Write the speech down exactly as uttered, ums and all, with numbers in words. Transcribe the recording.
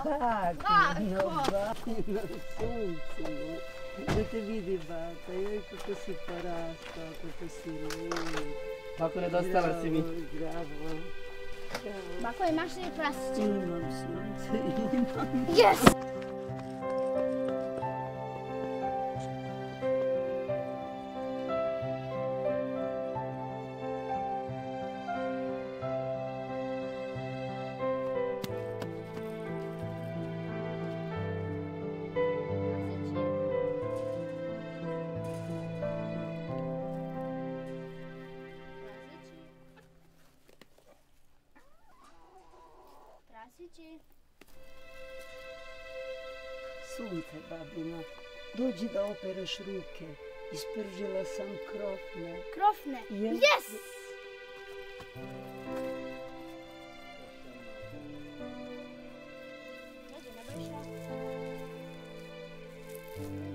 Bako, bako, na suncu. Da te vidi baka, joj kako si porastao, kako si lijep. Bako, nedostala si mi. Bravo, bravo. Bako, imaš li prasiće? Imam sunce, imam. Yes! Sunce, babino, dođi da opereš ruke. Ispržila sam krofne. Krofne? Yes! Yes! Dođi, ne bojiš ja?